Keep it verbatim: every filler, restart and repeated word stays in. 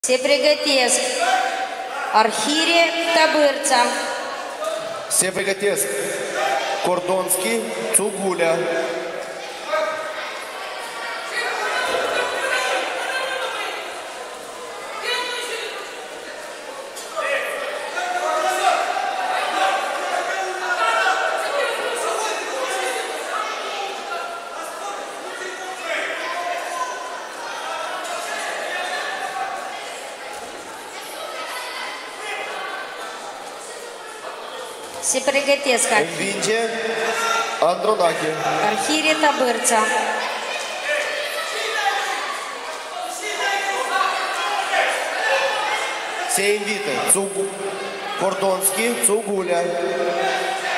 Se pregătesc Arhire Tabârța. Se pregătesc Cordonski, Țugulea. Se pregătesc Învinge Andronache. Arhire Tabârța. Se invită Cordonski, Țugulea.